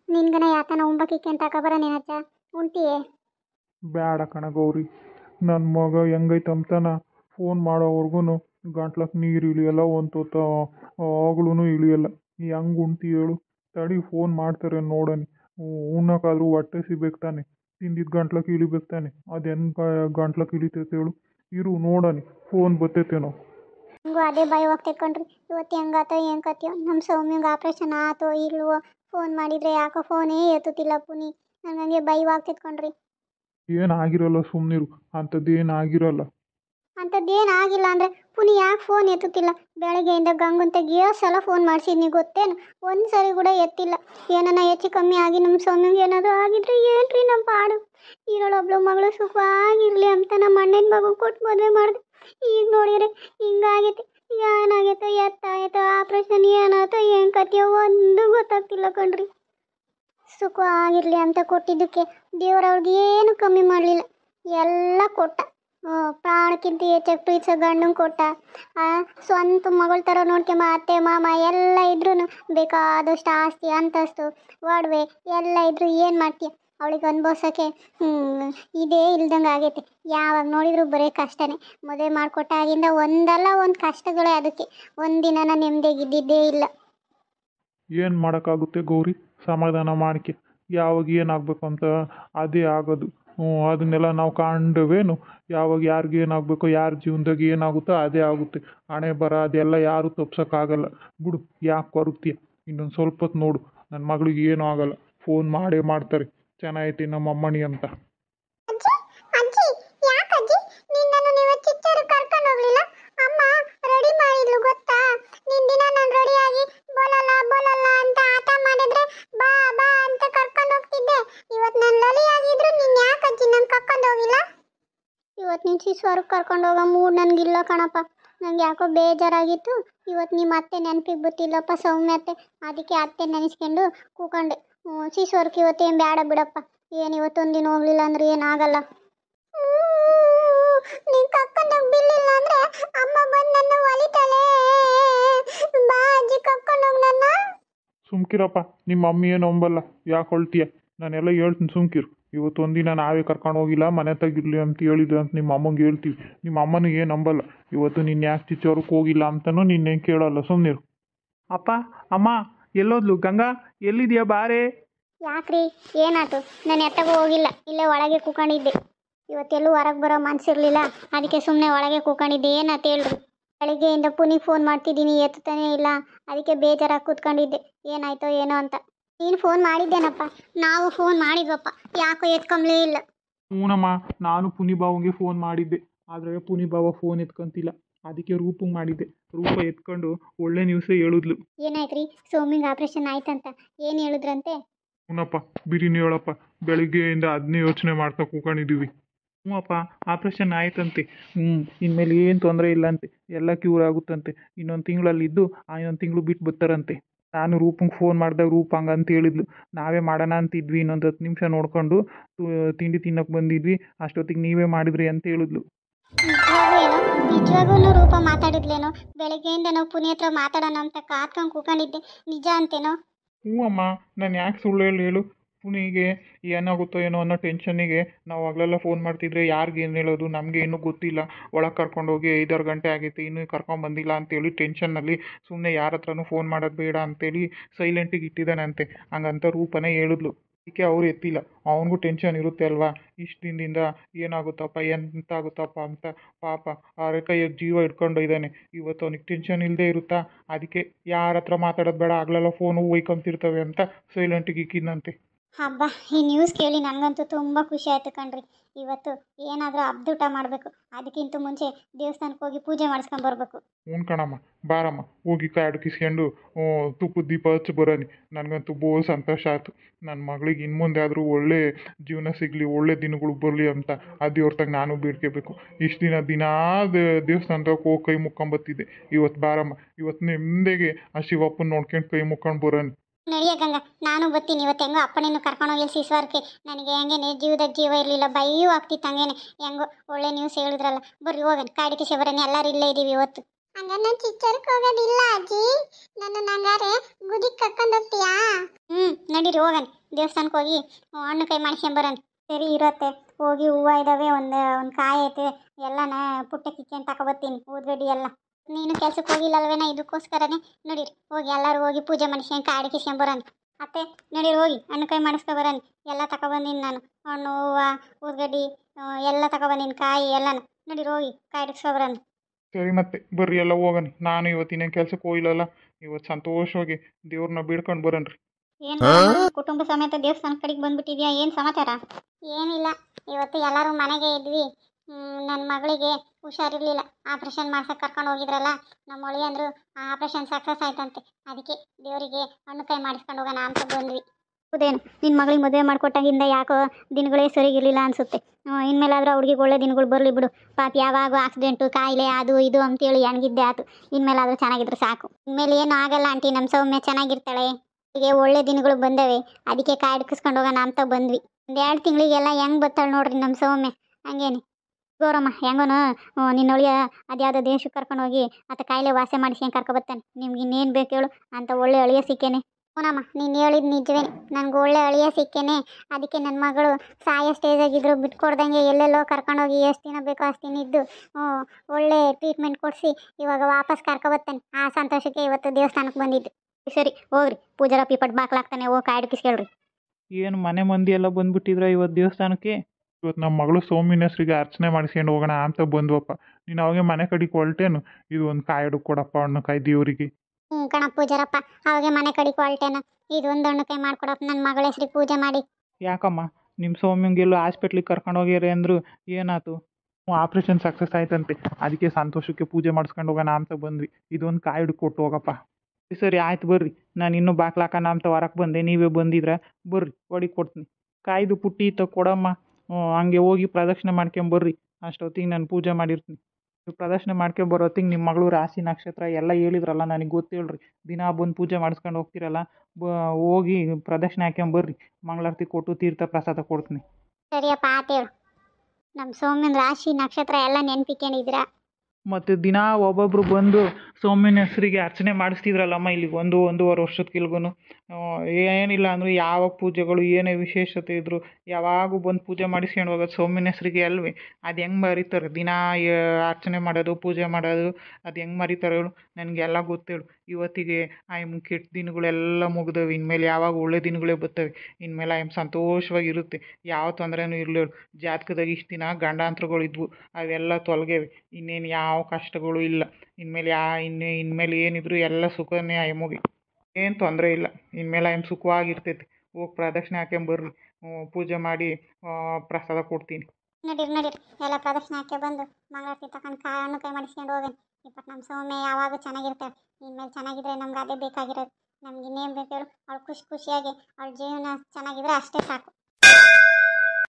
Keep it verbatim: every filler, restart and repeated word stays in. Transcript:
ನಿನ್ಗನ ಯಾತನ ಉಂಬಕಿಕ್ಕೆ ಅಂತ ಕಬರ ನೇನಚ್ಚ ಉಂಟಿಯೇ ಬ್ಯಾಡ ಕಣ ಗೌರಿ. ನನ್ನ ಮಗ ಹೆಂಗೈತಂತನ ಫೋನ್ ಮಾಡೋವರೆಗೂ ಗಂಟ್ಲಕ್ಕೆ ನೀರು ಇಳಿಯಲ್ಲ, ಒಂದು ತೊತ್ತ ಆಗ್ಲೂ ಇಳಿಯಲ್ಲ. ಹೆಂಗೆ ಉಣ್ತಿ ಹೇಳು? ತಡಿ ಫೋನ್ ಮಾಡ್ತಾರೆ ನೋಡನಿ. ಉಣ್ಣಕ್ಕಾದ್ರೂ ಹೊಟ್ಟೆ ಸಿಗ್ಬೇಕು ತಾನೆ, ತಿಂದಿದ್ದು ಗಂಟ್ಲಕ್ಕೆ ಇಳಿಬೇಕು ತಾನೆ. ಅದು ಹೆಂಗೆ ಗಂಟ್ಲಕ್ಕೆ ಇಳಿತೈತೆ ಹೇಳು? ಇರು ನೋಡನಿ, ಫೋನ್ ಬರ್ತೈತೇನೋ. ಹಂಗೂ ಅದೇ ಭಯ ಹೋಗ್ತೈತೆ ಕಣ್ರಿ. ಇವತ್ತು ಹೆಂಗಾತೋ ಏನು ಕತ್ತೀಯೋ, ನಮ್ಮ ಸೌಮ್ಯಂಗೆ ಆಪ್ರೇಷನ್ ಆತೋ ಇಲ್ವೋ, ಫೋನ್ ಮಾಡಿದರೆ ಯಾಕೋ ಫೋನೇ ಎತ್ತುತ್ತಿಲ್ಲ ಪುನಿ. ನನಗೆ ಭಯವಾಗ್ತೈತೆ ಕಣ್ರಿ. ಏನಾಗಿರಲ್ಲ, ಸುಮ್ಮನಿರು. ಅಂಥದ್ದು ಏನಾಗಿರಲ್ಲ. ಅಂಥದ್ದೇನು ಆಗಿಲ್ಲ ಅಂದರೆ ಪುನಿ ಯಾಕೆ ಫೋನ್ ಎತ್ತುತ್ತಿಲ್ಲ? ಬೆಳಗ್ಗೆಯಿಂದ ಗಂಗಂತೆಗೆ ಎಷ್ಟು ಸಲ ಫೋನ್ ಮಾಡಿಸಿದ್ನಿ ಗೊತ್ತೇನು? ಒಂದು ಸರಿ ಕೂಡ ಎತ್ತಿಲ್ಲ. ಏನನ್ನ ಹೆಚ್ಚು ಕಮ್ಮಿ ಆಗಿ ನಮ್ಮ ಸೌಮ್ಯಂಗೆ ಏನಾದರೂ ಆಗಿದ್ರೆ ಏನ್ರಿ ನಮ್ಮ ಪಾಡು? ಇರೋಳೊಬ್ಳು ಮಗಳು ಸುಖವಾಗಿರಲಿ ಅಂತ ನಮ್ಮ ಅಣ್ಣನ ಮಗು ಕೊಟ್ಟು ಮದುವೆ ಮಾಡಿದೆ. ಈಗ ನೋಡಿದ್ರೆ ಹಿಂಗಾಗೈತೆ. ಏನಾಗೈತೋ ಎತ್ತಾಯ್ತೋ ಆಪ್ರೇಷನ್ ಏನಾಯ್ತೋ ಏನು ಕಥೆಯೋ ಒಂದು ಗೊತ್ತಾಗ್ತಿಲ್ಲ ಕಣ್ರಿ. ಸುಖವಾಗಿರಲಿ ಅಂತ ಕೊಟ್ಟಿದ್ದಕ್ಕೆ ದೇವರವ್ರಿಗೆ ಏನು ಕಮ್ಮಿ ಮಾಡಲಿಲ್ಲ, ಎಲ್ಲ ಕೊಟ್ಟ. ಪ್ರಾಣಕ್ಕಿಂತ ಹೆಚ್ಚಾಗಿ ಪ್ರೀತಿಸೋ ಗಂಡಂಗೆ ಕೊಟ್ಟ. ಸ್ವಂತ ಮಗಳ ಥರ ನೋಡ್ಕೊಂಬ ಅತ್ತೆ ಮಾಮ ಎಲ್ಲ ಇದ್ರೂ ಬೇಕಾದಷ್ಟು ಆಸ್ತಿ ಅಂತಸ್ತು ಒಡವೆ ಎಲ್ಲ ಇದ್ರೂ ಏನು ಮಾಡ್ತೀಯ? ಅವಳಿಗೆ ಅನುಭವ್ಸೋಕ್ಕೆ ಇದೇ ಇಲ್ದಂಗೆ ಆಗೈತೆ. ಯಾವಾಗ ನೋಡಿದ್ರು ಬರೀ ಕಷ್ಟನೇ. ಮದುವೆ ಮಾಡಿಕೊಟ್ಟಾಗಿಂದ ಒಂದಲ್ಲ ಒಂದು ಕಷ್ಟಗಳೇ. ಅದಕ್ಕೆ ಒಂದಿನ ನೆಮ್ಮದಿಯಾಗಿದ್ದಿದ್ದೇ ಇಲ್ಲ. ಏನು ಮಾಡೋಕ್ಕಾಗುತ್ತೆ ಗೌರಿ? ಸಮಾಧಾನ ಮಾಡ್ಕೆ. ಯಾವಾಗ ಏನಾಗಬೇಕು ಅಂತ ಅದೇ ಆಗೋದು. ಅದನ್ನೆಲ್ಲ ನಾವು ಕಾಂಡವೇನು? ಯಾವಾಗ ಯಾರಿಗೆ ಏನಾಗಬೇಕು, ಯಾರ ಜೀವನದಾಗ ಏನಾಗುತ್ತೋ ಅದೇ ಆಗುತ್ತೆ. ಹಣೆ ಬರ ಅದೆಲ್ಲ ಯಾರೂ ತಪ್ಸೋಕ್ಕಾಗಲ್ಲ ಬಿಡು. ಯಾಕೆ ಕೊರಗ್ತೀಯ? ಇನ್ನೊಂದು ಸ್ವಲ್ಪ ಹೊತ್ತು ನೋಡು, ನನ್ನ ಮಗಳಿಗೆ ಏನೂ ಆಗಲ್ಲ. ಫೋನ್ ಮಾಡೇ ಮಾಡ್ತಾರೆ ಚೆನ್ನಾಗೈತಿ ನಮ್ಮ ಅಮ್ಮಣಿ ಅಂತ. ಇವತ್ತು ನೀನು ಶಿಶ್ವರ್ಗೆ ಕರ್ಕೊಂಡು ಹೋಗೋ ಮೂಡ್ ನನಗಿಲ್ಲ ಕಣಪ್ಪ. ನಂಗೆ ಯಾಕೋ ಬೇಜಾರಾಗಿತ್ತು. ಇವತ್ತು ನಿಮ್ಮ ಅತ್ತೆ ನೆನಪಿಗೆ ಗೊತ್ತಿಲ್ಲಪ್ಪ, ಸೌಮ್ಯ ಅತ್ತೆ. ಅದಕ್ಕೆ ಅತ್ತೆ ನೆನೆಸ್ಕೊಂಡು ಕೂಕೊಂಡೆ. ಶಿಶ್ವರ್ಗೆ ಇವತ್ತೇನು ಬೇಡ ಬಿಡಪ್ಪ. ಏನು ಇವತ್ತೊಂದಿನ ಹೋಗ್ಲಿಲ್ಲ ಅಂದ್ರೆ ಏನಾಗಲ್ಲ. ನೀನು ಕರ್ಕೊಂಡೋಗಿ ಬಿಡಲಿಲ್ಲ ಅಂದರೆ ಅಮ್ಮ ಬಂದು ನನ್ನ ಒಲಿತಾಳೆ. ಬಾ ಅಜ್ಜಿ ಕರ್ಕೊಂಡೋಗಿ ನನ್ನ. ಸುಮ್ಕಿರಪ್ಪ, ನಿಮ್ಮ ಮಮ್ಮಿ ಏನು ಅಂಬಲ್ಲ. ಯಾಕೆ ಹೊಳ್ತೀಯ? ನಾನೆಲ್ಲ ಹೇಳ್ತೀನಿ ಸುಮ್ಕಿರು. ಇವತ್ತೊಂದಿನ ನಾವೇ ಕರ್ಕೊಂಡು ಹೋಗಿಲ್ಲ, ಮನೆ ತೆಗಿರ್ಲಿ ಅಂತ ಹೇಳಿದ್ರು ಅಂತ ನಿಮ್ಮ ಅಮ್ಮಂಗೆ ಹೇಳ್ತೀವಿ. ನಿಮ್ಮ ಅಮ್ಮನಿಗೆ ಏನು ನಂಬಲ್ಲ. ಇವತ್ತು ನೀನು ಯಾಕೆ ಚಿಚ್ಚವ್ರಿಗೆ ಹೋಗಿಲ್ಲ ಅಂತನೂ ನಿನ್ನೇನು ಕೇಳಲ್ಲ, ಸುಮ್ಮನಿರು. ಅಪ್ಪ ಅಮ್ಮ ಎಲ್ಲೋದ್ಲು? ಗಂಗಾ ಎಲ್ಲಿದೆಯಾ? ಬಾರೇ. ಯಾಕ್ರಿ ಏನಾಯ್ತು? ನಾನು ಎತ್ತಗೂ ಹೋಗಿಲ್ಲ, ಇಲ್ಲೇ ಒಳಗೆ ಕೂಕೊಂಡಿದ್ದೆ. ಇವತ್ತೆಲ್ಲೂ ಹೊರಗೆ ಬರೋ ಮನಸ್ಸಿರಲಿಲ್ಲ, ಅದಕ್ಕೆ ಸುಮ್ಮನೆ ಒಳಗೆ ಕೂಕೊಂಡಿದ್ದೆ. ಏನಾಯ್ತು ಹೇಳ್ರಿ? ಬೆಳಿಗ್ಗೆಯಿಂದ ಪುನಿಗೆ ಫೋನ್ ಮಾಡ್ತಿದ್ದೀನಿ, ಎತ್ತುತ್ತಾನೇ ಇಲ್ಲ. ಅದಕ್ಕೆ ಬೇಜಾರಾಗಿ ಕೂತ್ಕೊಂಡಿದ್ದೆ. ಏನಾಯ್ತೋ ಏನೋ ಅಂತ. ನೀನು ಫೋನ್ ಮಾಡಿದ್ದೇನಪ್ಪ? ನಾವು ಫೋನ್ ಮಾಡಿದ್ವಪ್ಪ, ಯಾಕೋ ಎತ್ಕೊಂಬ್ಲೇ ಇಲ್ಲ. ಹ್ಞೂನಮ್ಮ, ನಾನು ಪುನಿ ಬಾವಂಗೆ ಫೋನ್ ಮಾಡಿದ್ದೆ, ಆದರೆ ಪುನಿ ಬಾವ ಫೋನ್ ಎತ್ಕೊಂತಿಲ್ಲ. ಅದಕ್ಕೆ ರೂಪಂಗೆ ಮಾಡಿದ್ದೆ. ರೂಪ ಎತ್ಕೊಂಡು ಒಳ್ಳೆ ನ್ಯೂಸೇ ಹೇಳಿದ್ಲು. ಏನಾಯ್ತು ರೀ? ಸೌಮ್ಯಂಗೆ ಆಪ್ರೇಷನ್ ಆಯ್ತಂತ ಏನು ಹೇಳಿದ್ರಂತೆ? ಹ್ಞೂನಪ್ಪ, ಬಿರಿನಿ ಹೇಳಪ್ಪ. ಬೆಳಿಗ್ಗೆಯಿಂದ ಅದನ್ನೇ ಯೋಚನೆ ಮಾಡ್ತಾ ಕೂಕೊಂಡಿದ್ದೀವಿ. ಹ್ಞೂ ಅಪ್ಪ, ಆಪ್ರೇಷನ್ ಆಯ್ತಂತೆ. ಹ್ಞೂ ಇನ್ಮೇಲೆ ಏನು ತೊಂದರೆ ಇಲ್ಲಂತೆ, ಎಲ್ಲ ಕ್ಯೂರ್ ಆಗುತ್ತಂತೆ. ಇನ್ನೊಂದು ತಿಂಗಳಲ್ಲಿದ್ದು ಆ ಇನ್ನೊಂದು ತಿಂಗಳು ಬಿಟ್ಟು ಬರ್ತಾರಂತೆ. ನಾನು ರೂಪಂಗೆ ಫೋನ್ ಮಾಡಿದಾಗ ರೂಪ ಹಂಗಂತ ಹೇಳಿದ್ಲು. ನಾವೇ ಮಾಡೋಣ ಅಂತಿದ್ವಿ, ಇನ್ನೊಂದು ಹತ್ತು ನಿಮಿಷ ನೋಡ್ಕೊಂಡು ತಿಂಡಿ ತಿನ್ನೋಕೆ ಬಂದಿದ್ವಿ, ಅಷ್ಟೊತ್ತಿಗೆ ನೀವೇ ಮಾಡಿದ್ರಿ ಅಂತ ಹೇಳಿದ್ಲು. ನಿಜವಾಗ್ಲೂ ನಿಜವಾಗೂ ರೂಪ ಮಾತಾಡಿದ್ಲೇನೋ? ಬೆಳಗ್ಗೆಯಿಂದ ನಾವು ಪುನಿ ಹತ್ರ ಮಾತಾಡೋಣ ಅಂತ ಕಾತ್ಕೊಂಡು ಕೂಕೊಂಡಿದ್ದೆ, ನಿಜ ಅಂತೇನೋ? ಹ್ಞೂ ಅಮ್ಮ, ನಾನು ಯಾಕೆ ಸುಳ್ಳು ಹೇಳಿ ಹೇಳು? ಪುನಿಗೆ ಏನಾಗುತ್ತೋ ಏನೋ ಅನ್ನೋ ಟೆನ್ಷನ್ನಿಗೆ ನಾವು ಆಗಲೆಲ್ಲ ಫೋನ್ ಮಾಡ್ತಿದ್ರೆ ಯಾರಿಗೆ ಏನು ಹೇಳೋದು? ನಮಗೆ ಇನ್ನೂ ಗೊತ್ತಿಲ್ಲ. ಒಳಗೆ ಕರ್ಕೊಂಡೋಗಿ ಐದಾರು ಗಂಟೆ ಆಗೈತೆ, ಇನ್ನೂ ಕರ್ಕೊಂಡು ಬಂದಿಲ್ಲ ಅಂತೇಳಿ ಟೆನ್ಷನ್ನಲ್ಲಿ ಸುಮ್ಮನೆ ಯಾರ ಹತ್ರನೂ ಫೋನ್ ಮಾಡೋದು ಬೇಡ ಅಂತೇಳಿ ಸೈಲೆಂಟಿಗೆ ಇಟ್ಟಿದ್ದಾನಂತೆ. ಹಂಗಂತ ರೂಪನೇ ಹೇಳಿದ್ಲು. ಅದಕ್ಕೆ ಅವ್ರು ಎತ್ತಿಲ್ಲ. ಅವನಿಗೂ ಟೆನ್ಷನ್ ಇರುತ್ತೆ ಅಲ್ವಾ? ಇಷ್ಟು ದಿನದಿಂದ ಏನಾಗುತ್ತಪ್ಪ ಎಂತಾಗುತ್ತಪ್ಪ ಅಂತ ಪಾಪ ಆ ಕೈಯಾಗ ಜೀವ ಇಟ್ಕೊಂಡು ಇದ್ದಾನೆ. ಇವತ್ತು ಅವನಿಗೆ ಟೆನ್ಷನ್ ಇಲ್ಲದೆ ಇರುತ್ತಾ? ಅದಕ್ಕೆ ಯಾರ ಹತ್ರ ಮಾತಾಡೋದು ಬೇಡ, ಆಗಲೆಲ್ಲ ಫೋನು ಒಯ್ಕೊಂತಿರ್ತವೆ ಅಂತ ಸೈಲೆಂಟಿಗೆ ಇಕ್ಕಿದ್ನಂತೆ. ಹಬ್ಬ, ಈ ನ್ಯೂಸ್ ಕೇಳಿ ನನಗಂತೂ ತುಂಬ ಖುಷಿ ಆಯಿತು ಕಣ್ರಿ. ಇವತ್ತು ಏನಾದರೂ ಅಬ್ದೂಟ ಮಾಡಬೇಕು. ಅದಕ್ಕಿಂತ ಮುಂಚೆ ದೇವಸ್ಥಾನಕ್ಕೆ ಹೋಗಿ ಪೂಜೆ ಮಾಡಿಸ್ಕೊಂಬರ್ಬೇಕು. ಹ್ಞೂ ಕಣಮ್ಮ, ಬಾರಮ್ಮ ಹೋಗಿ ಕಾಡು ಕಿಸ್ಕೊಂಡು ತುಪ್ಪದ ದೀಪ ಹಚ್ಚಿ ಬರೋನಿ. ನನಗಂತೂ ಬಹು ಸಂತೋಷ ಆಯಿತು. ನನ್ನ ಮಗಳಿಗೆ ಇನ್ನು ಮುಂದೆ ಆದರೂ ಒಳ್ಳೆ ಜೀವನ ಸಿಗಲಿ, ಒಳ್ಳೆ ದಿನಗಳು ಬರಲಿ ಅಂತ ಆ ದೇವ್ರತಾಗ ನಾನು ಬೇಡ್ಕೋಬೇಕು. ಇಷ್ಟು ದಿನ ದಿನಾ ದೇವಸ್ಥಾನದಾಗ ಹೋಗಿ ಕೈ ಮುಕ್ಕೊಂಬತ್ತಿದ್ದೆ. ಇವತ್ತು ಬಾರಮ್ಮ, ಇವತ್ತು ನೆಮ್ಮದಿಗೆ ಆ ಶಿವಪ್ಪನ ನೋಡ್ಕೊಂಡು ಕೈ ಮುಕ್ಕೊಂಡು ಬರೋನಿ. ನಡೆಯ ಗಂಗಾ, ನಾನು ಬರ್ತೀನಿ. ಇವತ್ತು ಹೆಂಗೋ ಅಪ್ಪನೇನು ಕರ್ಕೊಂಡೋಗಿ ಶಿಶ್ವರ್ಗೆ. ನನಗೆ ಹೆಂಗೇನೆ ಜೀವದಾಗ ಜೀವ ಇರಲಿಲ್ಲ, ಭಯೂ ಆಗ್ತಿತ್ತು. ಹಂಗೇನೆ ಹೆಂಗೋ ಒಳ್ಳೆ ನ್ಯೂಸ್ ಹೇಳಿದ್ರಲ್ಲ. ಬರ್ರಿ ಹೋಗೋಣ, ಕಾಡಿಕೆ ಶಿವರನ್ನ ಎಲ್ಲರೂ ಇಲ್ಲೇ ಇದ್ದೀವಿ ಇವತ್ತು. ಹಂಗ ನಾನು ಚಿಚ್ಚರ್ಕ್ ಹೋಗೋದಿಲ್ಲ ಅಜ್ಜಿ. ನನ್ನ ನಂಗಾರೆ ಗುಡಿಗೆ ಕರ್ಕೊಂಡು ಹೋಗ್ತೀಯಾ? ಹ್ಞೂ ನಡೀರಿ ಹೋಗನ್ ದೇವಸ್ಥಾನಕ್ಕೆ ಹೋಗಿ ಹಣ್ಣು ಕೈ ಮಾಡ್ಸ್ಕೊಂಬರೋಣ. ಸರಿ ಇರತ್ತೆ, ಹೋಗಿ ಹೂವು ಇದ್ದಾವೆ, ಒಂದು ಒಂದು ಕಾಯಿ ಐತೆ, ಎಲ್ಲನ ಪುಟ್ಟ ಕಿಚ್ಚನ್ ತಗೊಬತ್ತೀನಿ, ಊದ್ಗಡ್ಡಿ ಎಲ್ಲ. ನೀನು ಕೆಲ್ಸಕ್ಕೆ ಹೋಗಿಲ್ಲಲ್ವೇನ, ಇದಕ್ಕೋಸ್ಕರನೇ ನಡೀರಿ ಹೋಗಿ ಎಲ್ಲರೂ ಹೋಗಿ ಪೂಜೆ ಮಾಡಿಸ್ಕೊಂಡು ಕಾಯಿ ಅಡಿಕಿಸ್ಕೊಂಬರೋಣ. ಅತ್ತೆ ನಡೀರಿ ಹೋಗಿ ಹಣ್ಣು ಕೈ ಮಾಡಿಸ್ಕೊಬರೋಣ. ಎಲ್ಲ ತಗೊಬಂದೀನಿ ನಾನು, ಹಣ್ಣು ಹೂವು ಊದ್ಗಡ್ಡಿ ಎಲ್ಲ ತಗೊಬಂದೀನಿ, ಕಾಯಿ ಎಲ್ಲನ. ನಡೀರಿ ಹೋಗಿ ಕಾಯಿ ಅಡಿಸ್ಕೊಬರೋಣ. ಸರಿ ಮತ್ತೆ ಬರ್ರಿ ಎಲ್ಲ ಹೋಗೋಣ. ನಾನು ಇವತ್ತಿನ ಕೆಲ್ಸಕ್ಕೆ ಹೋಗಿಲ್ಲಲ್ಲ, ಇವತ್ತು ಸಂತೋಷವಾಗಿ ದೇವ್ರನ್ನ ಬೇಡ್ಕೊಂಡು ಬರೋಣ್ರಿ. ಏನು ಕುಟುಂಬ ಸಮೇತ ದೇವಸ್ಥಾನ ಕಡೆಗೆ ಬಂದ್ಬಿಟ್ಟಿದ್ಯಾ? ಏನು ಸಮಾಚಾರ? ಏನಿಲ್ಲ, ಇವತ್ತು ಎಲ್ಲರೂ ಮನೆಗೆ ಇದ್ವಿ. ನನ್ನ ಮಗಳಿಗೆ ಹುಷಾರಿರ್ಲಿಲ್ಲ, ಆಪ್ರೇಷನ್ ಮಾಡ್ಸಕ್ಕೆ ಕರ್ಕೊಂಡು ಹೋಗಿದ್ರಲ್ಲ ನಮ್ಮ ಒಳಿ ಅಂದರು, ಆ ಆಪ್ರೇಷನ್ ಸಕ್ಸಸ್ ಆಯ್ತಂತೆ. ಅದಕ್ಕೆ ದೇವರಿಗೆ ಹಣ್ಣು ಕೈ ಮಾಡಿಸ್ಕೊಂಡು ಹೋಗೋಣ ಅಂತ ಬಂದ್ವಿ. ಹೌದೇನು, ನಿನ್ನ ಮಗಳಿಗೆ ಮದುವೆ ಮಾಡಿಕೊಟ್ಟಾಗಿಂದ ಯಾಕೋ ದಿನಗಳೇ ಸರಿಗಿರಲಿಲ್ಲ ಅನಿಸುತ್ತೆ. ಇನ್ಮೇಲಾದರೂ ಹುಡುಗಿಗೆ ಒಳ್ಳೆ ದಿನಗಳು ಬರಲಿ ಬಿಡು. ಪಾಪ ಯಾವಾಗ ಆಕ್ಸಿಡೆಂಟು ಕಾಯಿಲೆ ಅದು ಇದು ಅಂತೇಳಿ ಎಣಗಿದ್ದೆ ಆಯ್ತು. ಇನ್ಮೇಲಾದರೂ ಚೆನ್ನಾಗಿದ್ರೆ ಸಾಕು. ಇನ್ಮೇಲೆ ಏನು ಆಗಲ್ಲ ಆಂಟಿ, ನಮ್ಮ ಸೌಮ್ಯ ಚೆನ್ನಾಗಿರ್ತಾಳೆ. ಹೀಗೆ ಒಳ್ಳೆ ದಿನಗಳು ಬಂದವೆ, ಅದಕ್ಕೆ ಕಾಯಿ ಅಡ್ಕಿಸ್ಕೊಂಡು ಹೋಗೋಣ ಅಂತ ಬಂದ್ವಿ. ಒಂದು ಎರಡು ತಿಂಗಳಿಗೆಲ್ಲ ಹೆಂಗೆ ಬರ್ತಾಳೆ ನೋಡ್ರಿ ನಮ್ಮ ಸೌಮ್ಯ. ಹಂಗೇನೆ ಗೌರಮ್ಮ ಹೆಂಗೋನು ನಿನ್ನೊಳಿಯ ಅದ್ಯಾವುದೋ ದೇಶಕ್ಕೆ ಕರ್ಕೊಂಡು ಹೋಗಿ ಮತ್ತು ಕಾಯಿಲೆ ವಾಸೆ ಮಾಡಿಸ್ಕೊಂಡು ಕರ್ಕೊಬರ್ತಾನೆ. ನಿಮ್ಗೆ ಇನ್ನೇನು ಬೇಕು ಹೇಳು, ಅಂತ ಒಳ್ಳೆ ಅಳಿಯ ಸಿಕ್ಕೇನೆ. ಹ್ಞೂನಮ್ಮ, ನೀನು ಹೇಳಿದ ನಿಜವೇ, ನನಗೆ ಒಳ್ಳೆ ಅಳಿಯ ಸಿಕ್ಕೇನೆ. ಅದಕ್ಕೆ ನನ್ನ ಮಗಳು ಸಾಯೋ ಸ್ಟೇಜಾಗಿದ್ರು ಬಿಟ್ಕೊಡ್ದಂಗೆ ಎಲ್ಲೆಲ್ಲೋ ಕರ್ಕೊಂಡೋಗಿ ಎಷ್ಟು ದಿನ ಬೇಕೋ ಅಷ್ಟು ದಿನ ಇದ್ದು ಒಳ್ಳೆ ಟ್ರೀಟ್ಮೆಂಟ್ ಕೊಡಿಸಿ ಇವಾಗ ವಾಪಸ್ ಕರ್ಕೊಬರ್ತಾನೆ. ಆ ಸಂತೋಷಕ್ಕೆ ಇವತ್ತು ದೇವಸ್ಥಾನಕ್ಕೆ ಬಂದಿದ್ದು. ಸರಿ ಹೋಗ್ರಿ, ಪೂಜಾರ ಪಿಪಟ್ ಬಾಕ್ಲಾಗ್ತಾನೆ, ಹೋಗಿ ಕಾಯಿ ಅಡ್ಕಿಸ್ಕೊಳ್ರಿ. ಏನು ಮನೆ ಮಂದಿ ಎಲ್ಲ ಬಂದುಬಿಟ್ಟಿದ್ರ ಇವತ್ತು ದೇವಸ್ಥಾನಕ್ಕೆ? ಇವತ್ತು ನಮ್ಮ ಮಗಳು ಸೌಮ್ಯನ ಹೆಸರಿಗೆ ಅರ್ಚನೆ ಮಾಡಿಸ್ಕೊಂಡು ಹೋಗೋಣ ಅಂತ ಬಂದ್ವಪ್ಪ. ನೀನು ಅವಾಗೆ ಮನೆ ಕಡೆಗೆ ಹೊಲ್ಟೇನು? ಇದು ಒಂದು ಕಾಯಿ ಹಿಡ್ದು ಕೊಡಪ್ಪ, ಹಣ್ಣು ಕಾಯಿ ದೇವರಿಗೆ. ಹ್ಞೂ ಕಣ ಪೂಜಾರಪ್ಪ, ಅವಾಗೆ ಮನೆ ಕಡೆಗೆ ಹೊಲ್ಟೇನ, ಇದು ಒಂದು ಹಣ್ಣು ಕೈ ಮಾಡ್ಕೊಡಪ್ಪ ನನ್ನ ಮಗಳ ಹೆಸ್ರಿಗೆ ಪೂಜೆ ಮಾಡಿ. ಯಾಕಮ್ಮ ನಿಮ್ಮ ಸೌಮ್ಯಂಗೆಲ್ಲೋ ಹಾಸ್ಪಿಟ್ಲಿಗೆ ಕರ್ಕೊಂಡು ಹೋಗ್ಯಾರೆ ಅಂದರು, ಏನಾಯ್ತು? ಆಪ್ರೇಷನ್ ಸಕ್ಸಸ್ ಆಯ್ತಂತೆ, ಅದಕ್ಕೆ ಸಂತೋಷಕ್ಕೆ ಪೂಜೆ ಮಾಡಿಸ್ಕೊಂಡು ಹೋಗೋಣ ಅಂತ ಬಂದ್ವಿ. ಇದೊಂದು ಕಾಯಿ ಹಿಡ್ದು ಕೊಟ್ಟು ಹೋಗಪ್ಪ. ಸರಿ ಆಯ್ತು ಬರ್ರಿ, ನಾನು ಇನ್ನೂ ಬಾಕ್ಲಾಕೋಣ ಅಂತ ಹೊರಕ್ಕೆ ಬಂದೆ, ನೀವೇ ಬಂದಿದ್ರೆ ಬರ್ರಿ ಒಡಿ ಕೊಡ್ತೀನಿ. ಕಾಯ್ದು ಪುಟ್ಟಿ ಇತ್ತ ಕೊಡಮ್ಮ. ಹಂಗೆ ಹೋಗಿ ಪ್ರದಕ್ಷಿಣೆ ಮಾಡ್ಕೊಂಬರ್ರಿ, ಅಷ್ಟೊತ್ತಿಗೆ ನಾನು ಪೂಜೆ ಮಾಡಿರ್ತೀನಿ. ನೀವು ಪ್ರದಕ್ಷಿಣೆ ಮಾಡ್ಕೊಂಬರೋತ್ತಿಗೆ ನಿಮ್ಮ ಮಗಳು ರಾಶಿ ನಕ್ಷತ್ರ ಎಲ್ಲ ಹೇಳಿದ್ರಲ್ಲ, ನನಗೆ ಗೊತ್ತೇಳ್ರಿ. ದಿನ ಬಂದು ಪೂಜೆ ಮಾಡಿಸ್ಕೊಂಡು ಹೋಗ್ತಿರಲ್ಲ, ಬ ಹೋಗಿ ಪ್ರದಕ್ಷಿಣೆ ಹಾಕ್ಕೊಂಬರ್ರಿ. ಮಂಗಳಾರತಿ ಕೊಟ್ಟು ತೀರ್ಥ ಪ್ರಸಾದ ಕೊಡ್ತೀನಿ. ಸರಿಯಪ್ಪ ಆತೇಳು. ನಮ್ಮ ಸೌಮ್ಯನ ರಾಶಿ ನಕ್ಷತ್ರ ಎಲ್ಲ ನೆನ್ಪಿಕೊಂಡಿದ್ದೀರಾ? ಮತ್ತು ದಿನ ಒಬ್ಬೊಬ್ಬರು ಬಂದು ಸೌಮ್ಯನ ಹೆಸರಿಗೆ ಅರ್ಚನೆ ಮಾಡಿಸ್ತಿದ್ರಲ್ಲಮ್ಮ, ಇಲ್ಲಿ ಒಂದು ಒಂದೂವರೆ ವರ್ಷಕ್ಕಿಲ್ಗೂ ಏನಿಲ್ಲ ಅಂದರೂ ಯಾವ ಪೂಜೆಗಳು ಏನೇ ವಿಶೇಷತೆ ಇದ್ದರು ಯಾವಾಗೂ ಬಂದು ಪೂಜೆ ಮಾಡಿಸ್ಕೊಂಡು ಹೋಗೋದು ಸೌಮ್ಯನ ಹೆಸರಿಗೆ ಅಲ್ವೇ. ಅದು ಹೆಂಗೆ ಮರೀತಾರೆ? ದಿನ ಅರ್ಚನೆ ಮಾಡೋದು ಪೂಜೆ ಮಾಡೋದು, ಅದು ಹೆಂಗೆ ಮರೀತಾರೆ ಹೇಳು? ನನಗೆಲ್ಲ ಗೊತ್ತೇಳು. ಇವತ್ತಿಗೆ ಆಯಮ್ಮ ಕೆಟ್ಟ ದಿನಗಳೆಲ್ಲ ಮುಗಿದವೆ, ಇನ್ಮೇಲೆ ಯಾವಾಗ ಒಳ್ಳೆ ದಿನಗಳೇ ಬರ್ತವೆ. ಇನ್ಮೇಲೆ ಆಯಮ್ಮ ಸಂತೋಷವಾಗಿರುತ್ತೆ, ಯಾವ ತೊಂದರೆನೂ ಇರಲೇಳು. ಜಾತಕದಾಗ ಇಷ್ಟು ದಿನ ಗಂಡಾಂತರಗಳಿದ್ವು, ಅವೆಲ್ಲ ತೊಲಗೇವೆ. ಇನ್ನೇನು ಯಾವ ಕಷ್ಟಗಳು ಇಲ್ಲ. ಇನ್ಮೇಲೆ ಯಾ ಇನ್ನೇ ಇನ್ಮೇಲೆ ಏನಿದ್ರು ಎಲ್ಲ ಸುಖನೇ ಆಯಮ್ಮಗೆ, ಏನು ತೊಂದರೆ ಇಲ್ಲ. ಇನ್ಮೇಲೆ ಆಯಮ್ಮ ಸುಖವಾಗಿರ್ತೈತಿ. ಹೋಗಿ ಪ್ರದಕ್ಷಿಣೆ ಹಾಕ್ಕೊಂಬರ್ರಿ, ಪೂಜೆ ಮಾಡಿ ಪ್ರಸಾದ ಕೊಡ್ತೀನಿ. ನಡೀರಿ ನಡೀರಿ, ಎಲ್ಲ ಪ್ರದಕ್ಷಿಣೆ ಹಾಕಿ ಬಂದು ಮಂಗಳಾರತಿ ತಗೊಂಡು ಕಾಯಿ ಹಣ್ಣು ಕೈ ಮಾಡಿಸ್ಕೊಂಡು ಹೋಗೋಣ. ಇಪ್ಪತ್ತು ನಮ್ಮ ಸೌಮ್ಯ ಯಾವಾಗ ಚೆನ್ನಾಗಿರ್ತಾಳೆ. ಇನ್ಮೇಲೆ ಚೆನ್ನಾಗಿದ್ರೆ ನಮ್ಗೆ ಅದೇ ಬೇಕಾಗಿರೋದು. ನಮ್ಗೆ ಇನ್ನೇನು ಬೇಕು ಹೇಳು? ಅವಳು ಖುಷಿ ಖುಷಿಯಾಗಿ ಅವಳ ಜೀವನ ಚೆನ್ನಾಗಿದ್ರೆ ಅಷ್ಟೇ ಸಾಕು.